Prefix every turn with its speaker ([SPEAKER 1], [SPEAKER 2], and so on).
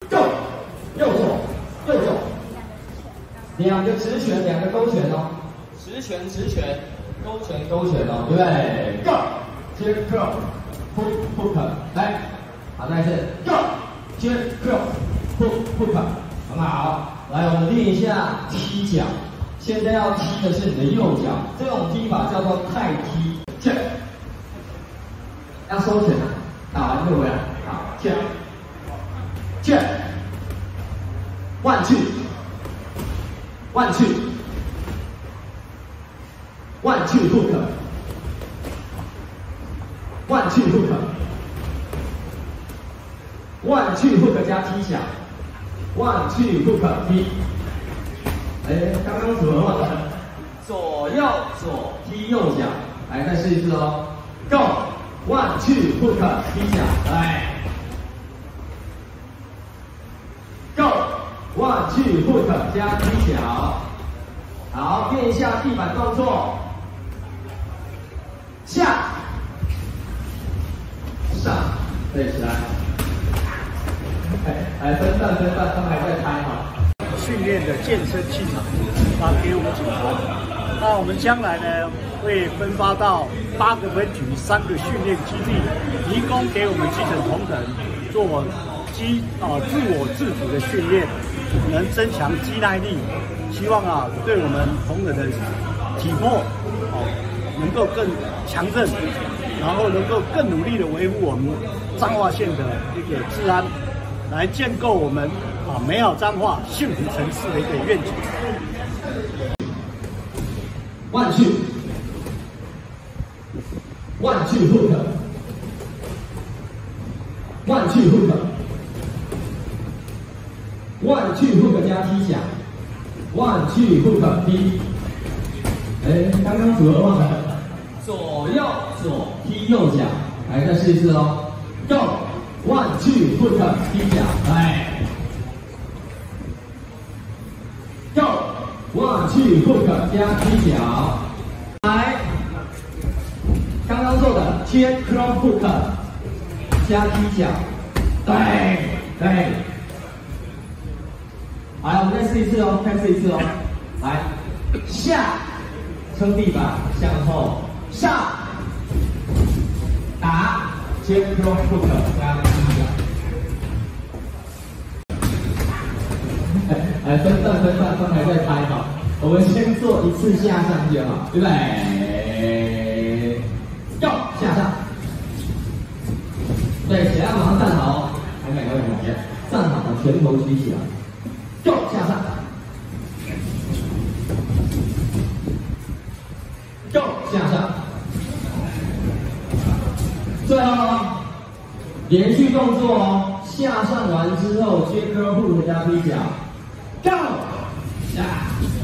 [SPEAKER 1] ，Go， 右手，右手，两个直拳，两个勾拳哦，直拳直拳，勾拳勾拳哦，对不对 ？Go， 接 Go， hook， 来，好，再一次 Go， 接 Go，hook， 很好，来，我们练一下踢脚。现在要踢的是你的右脚，这种踢法叫做泰踢。切，要收拳啊，打完就回来，好，切，切。1 2 1 2 1 2 hook 1 2 hook 1 2 hook 加踢脚1 2 hook 踢，刚刚组合完了，左右左踢右脚，来再试一次哦 ，Go 1 2 hook 踢脚，来 ，Go。1 2 hook 加踢脚，好，练一下地板动作，下，上，对起来，来分段，他们还在拍哈。
[SPEAKER 2] 训练的健身器材发给我们组团，那我们将来呢会分发到8个分局3个训练基地，提供给我们基层同仁做自我自主的训练。能增强肌耐力，希望对我们同仁的体魄能够更强韧，然后能够更努力的维护我们彰化县的一个治安，来建构我们美好彰化幸福城市的一个愿景。
[SPEAKER 1] 1 2 1 2 hook 1 2 hook。1 2 hook 加踢脚 ，1 2 hook 踢，刚刚组合忘了，左右左踢右脚，来再试一次哦 ，Go 1 2 hook 踢脚，来 ，Go 1 2 hook 加踢脚，来，刚刚做的接 cross hook 加踢脚，对。来，我们再试一次哦，再试一次哦。来，下，撑地板，向后，上，打，接 cross hook 加踢脚。来，分段，刚才在拍哈。我们先做一次下上就好，对不对？要下上。对，起来马上站好，还没，站好，拳头举起来。Go 下上 ，Go 下上，最后连续动作哦，下上完之后接 curl hook 加踢脚 ，Go 下。